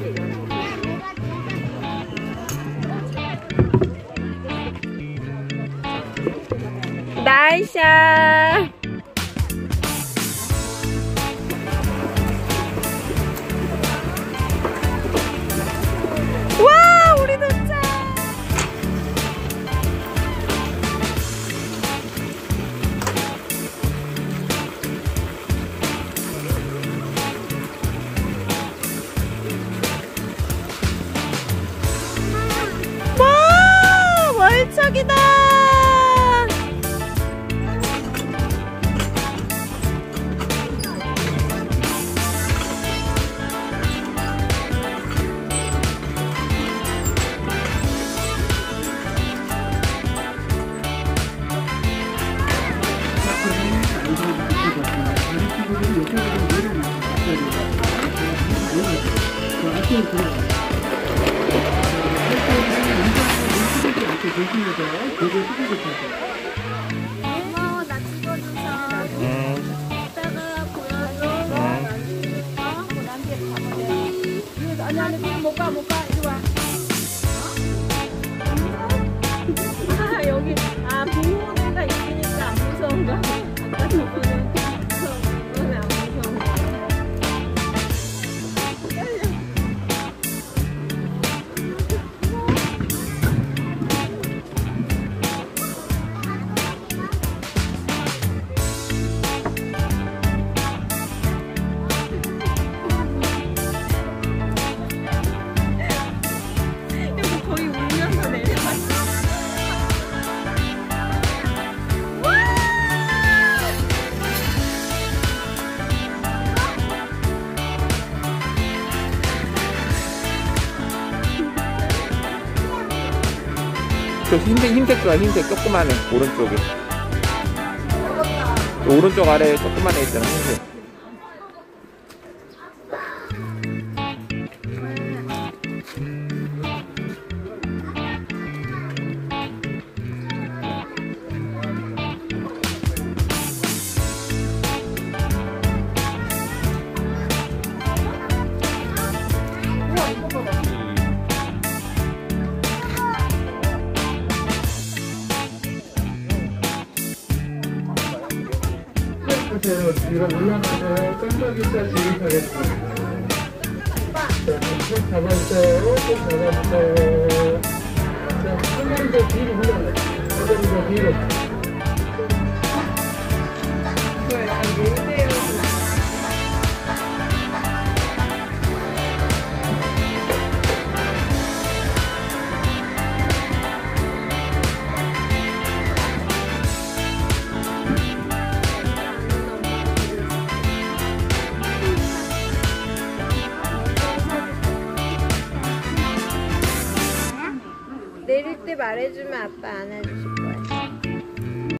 나이스. 와, 우리 도착. 와, 월척이다. 고마워, 나 찍어줘서. 이따가 보여줘. 난 뒤에 가보자. 아니, 아니, 그냥 못 가, 못 가. 이리 와. 아, 여기, 보호대가 있으니까 안 무서운가? 아까 저거는 이거는 안 무서운가? 거의 울면서 내려갔어. 저 흰색 좋아. 흰색 조그만해. 오른쪽에 오른쪽 아래에 조그만 애 있잖아. 흰색. 뒤로 올라가서 깜빡이까지 가겠습니다. 자, 쭉 잡아주세요. 쭉 잡아주세요. 자, 조금 더 뒤로 올라가요. 조금 더 뒤로. 이거 약간 놀대요. 내릴 때 말해주면 아빠 안아주실 거야.